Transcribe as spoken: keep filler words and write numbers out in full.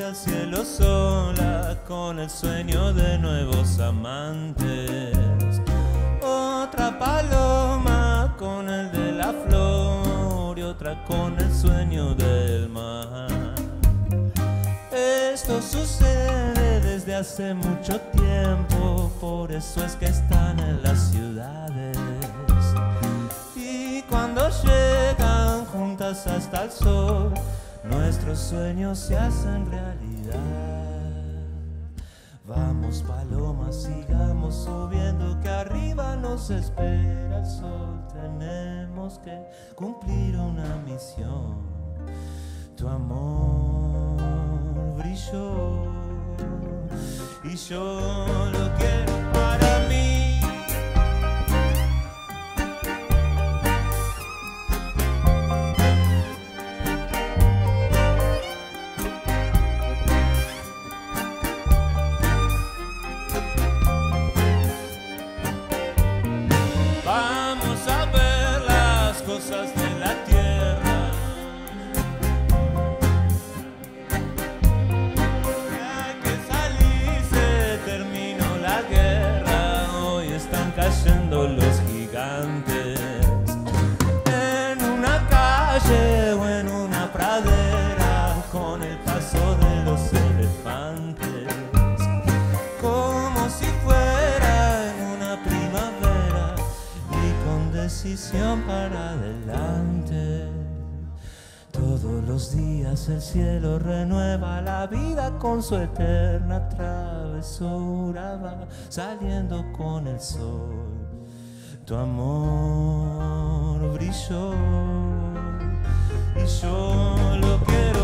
al cielo sola con el sueño de nuevos amantes. Otra paloma con el de la flor y otra con el sueño del mar. Esto sucede desde hace mucho tiempo, por eso es que están en las ciudades. Y cuando llegan juntas hasta el sol, nuestros sueños se hacen realidad. Vamos palomas, sigamos subiendo, que arriba nos espera el sol. Tenemos que cumplir una misión. Tu amor brilló y yo lo quiero para mí. Vamos a ver las cosas de la tierra. Ya que salí, se terminó la guerra. Hoy están cayendo los gigantes. En una calle o en una pradera, con el paso de los elefantes. Como si fuera en una primavera, con decisión para adelante. Todos los días el cielo renueva la vida con su eterna travesura. Va saliendo con el sol. Tu amor brilló y yo lo quiero